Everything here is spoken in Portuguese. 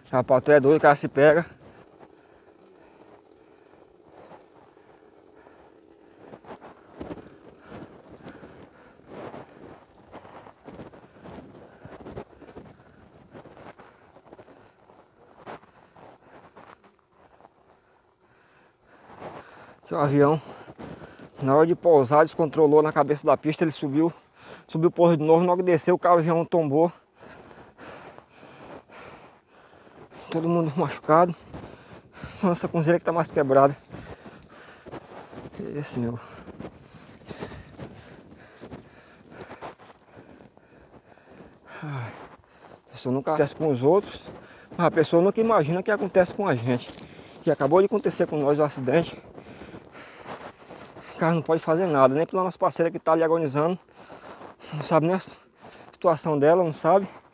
Rapaz, tu é doido, o cara se pega. Aqui o avião, na hora de pousar, descontrolou na cabeça da pista, ele subiu o porro de novo, na hora que desceu o avião tombou. Todo mundo machucado. Nossa, com que tá mais quebrada. Esse meu. A pessoa nunca acontece com os outros, mas a pessoa nunca imagina que acontece com a gente. Que acabou de acontecer com nós o acidente. O cara não pode fazer nada, nem pela nossa parceira que tá ali agonizando. Não sabe nem a situação dela, não sabe.